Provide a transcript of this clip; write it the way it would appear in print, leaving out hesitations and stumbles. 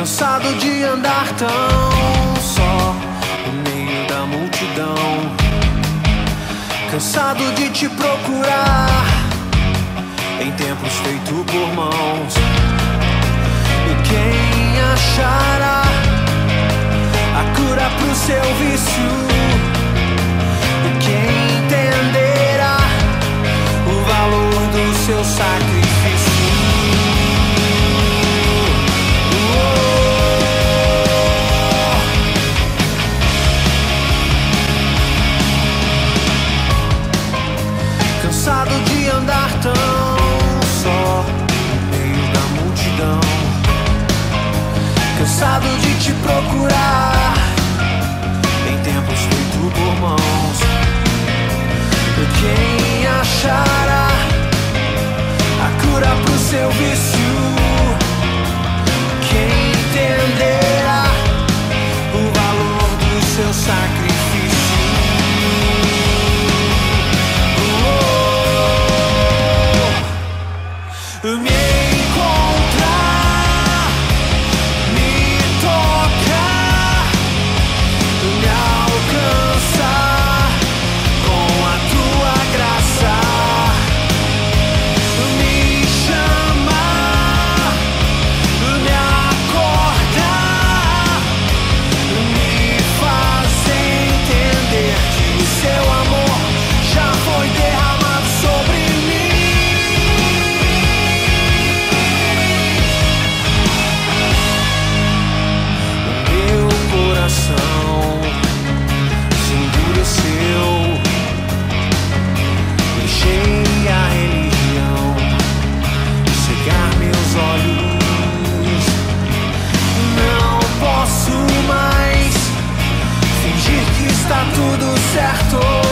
Cansado de andar tão só no meio da multidão, cansado de te procurar em templos feitos por mãos. E quem achará a cura pro seu vício? E quem entenderá o valor do seu sacrifício? Cansado de andar tão só no meio da multidão, cansado de te procurar em templos feitos por mãos. E quem achará a cura pro seu vício? Quem entenderá o valor do seu sacrifício? Me encontrar, me tocar, me alcançar com a tua graça, me chamar, me acordar, me fazer entender que o seu amor já foi derramado sobre mim. Se endureceu, deixei a religião cegar meus olhos. Não posso mais fingir que está tudo certo.